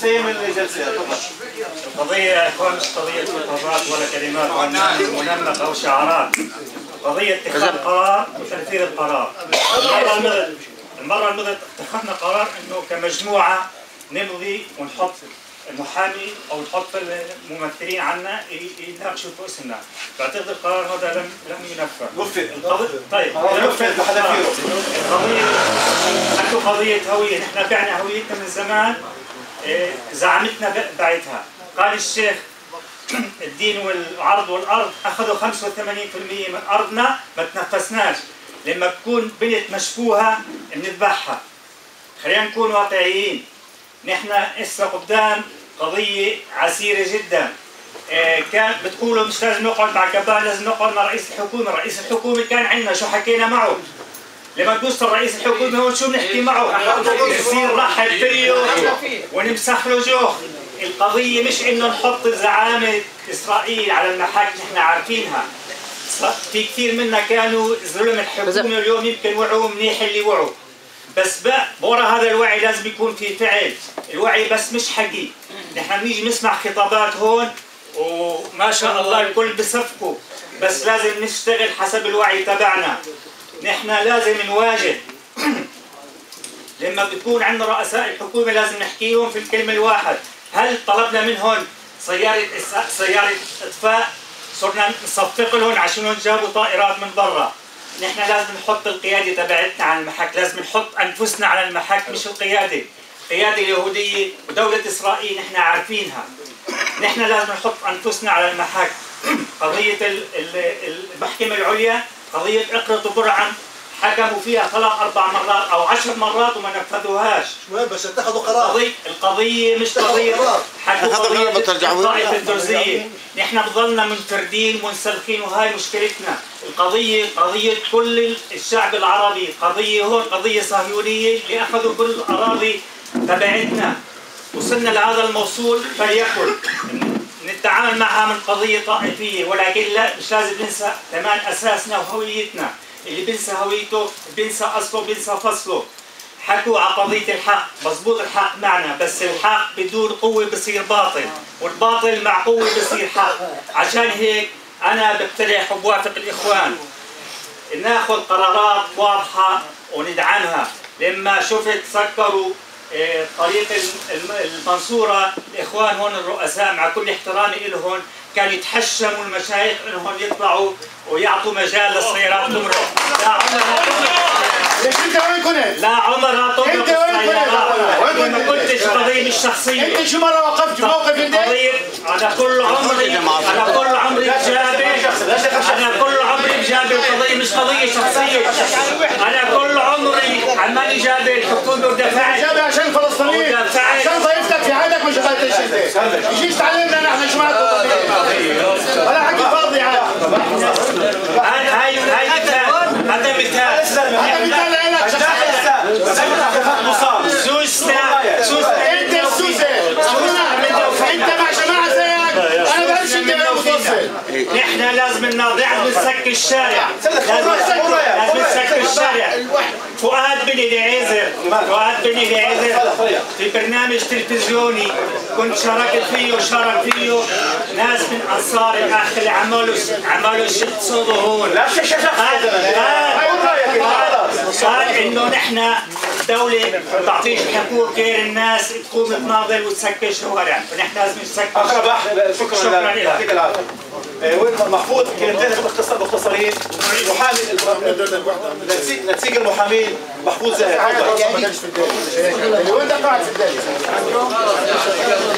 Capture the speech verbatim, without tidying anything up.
نسيم الجلسه. القضيه يا اخوان مش قضيه خطابات ولا كلمات منمقه او شعارات. قضيه اتخاذ قرار وتنفيذ القرار. المره الماضيه المره الماضيه اتخذنا قرار انه كمجموعه نمضي ونحط المحامي او نحط الممثلين عنا يناقشوا في اسمنا. بعتقد القرار هذا لم لم ينفذ. وفق. طيب وفق القضيه حكوا قضيه هويه، نحن بعنا هويتنا من زمان. زعمتنا بعتها. قال الشيخ الدين والعرض والارض اخذوا خمسة وثمانين بالمئة من ارضنا ما تنفسناش. لما تكون بنت مشبوهه بنذبحها. خلينا نكون واقعيين. نحن هسه قدام قضيه عسيره جدا. إيه كان بتقولوا مش لازم نقعد مع كبار، لازم نقعد مع رئيس الحكومه، رئيس الحكومه كان عندنا شو حكينا معه؟ لما توصل رئيس الحكومه هون شو بنحكي معه؟ بصير رحب فيه ونمسح له جوخ. القضيه مش انه نحط زعامه اسرائيل على المحاك، نحن عارفينها. في كثير منا كانوا ظلم الحكومه واليوم يمكن وعوا منيح اللي وعوا. بس بقى ورا هذا الوعي لازم يكون في فعل، الوعي بس مش حكي. نحن بنيجي نسمع خطابات هون وما شاء الله الكل بصفقوا، بس لازم نشتغل حسب الوعي تبعنا. نحن لازم نواجه. لما بيكون عندنا رؤساء الحكومة لازم نحكيهم في الكلمة الواحد. هل طلبنا منهم سيارة سيارة إطفاء صرنا نصفق لهم عشان جابوا طائرات من برا؟ نحن لازم نحط القيادة تبعتنا على المحك، لازم نحط أنفسنا على المحك مش القيادة. القيادة اليهودية ودولة إسرائيل نحن عارفينها. نحن لازم نحط أنفسنا على المحك. قضية المحكمة العليا قضية اقرط وبرعم حكموا فيها ثلاث أربع مرات أو عشر مرات وما نفذوهاش. بس اتخذوا قرار. القضية مش قضية حكوا قضية الطائفة الدرزية. نحن بضلنا منفردين منسلخين وهاي مشكلتنا. القضية قضية كل الشعب العربي، قضية هون قضية صهيونية اللي أخذوا كل الأراضي تبعتنا. وصلنا لهذا الموصول فليكن نتعامل معها من قضية طائفية، ولكن لا مش لازم ننسى كمان أساسنا وهويتنا. اللي بينسى هويته بينسى أصله بينسى فصله. حكوا على قضية الحق، مضبوط الحق معنا، بس الحق بدون قوة بصير باطل، والباطل مع قوة بصير حق. عشان هيك أنا بقترح وبوافق الإخوان ناخذ قرارات واضحة وندعمها. لما شفت سكروا طريق المنصورة، الإخوان هون الرؤساء مع كل احترامي لهم كانوا يتحشموا المشايخ انهم يطلعوا ويعطوا مجال للسيارات تمرق. لا عمرها ليش انت وين كنت؟ لا عمرها تمرق السيارات. وين ما كنتش قضية مش شخصية. انت شو مرة وقفت موقف انت؟ أنا كل عمري أنا كل عمري بجابه أنا كل عمري بجابه القضية مش قضية شخصية. أنا كل عمري عمالي جابه الحكومة ودفعت. جابه عشان الفلسطينيين. عشان ضيفتك في عينك مش غلطتش انت. يجيش تعلمنا نحن شو معناته ولا حكي فاضي عاد. هاي هاي هاي مثال. هذا مثال. هذا مثال لك شخصيا. سوسة سوسة انت السوسة. انت مع جماعة زيك. انا بعرفش انت وين متوصل. نحن لازم نضيع نسك الشارع. لازم نسك الشارع. فؤاد بن العزر فؤاد بن العزر في برنامج تلفزيوني كنت شاركت فيه وشارك فيه ناس من انصار الاخ اللي عملوا عملوا شفت صوته هون. قال انه نحن دولة تعطيش حقوق غير الناس تقوم تناضل وتسكر شوارع، فنحن لازم نسكر. شكرا لك. وين محفوظ كلمتين باختصار مختصرين. محامي نسيج المحامين محفوظ زاهر. وين قاعد في الدنيا؟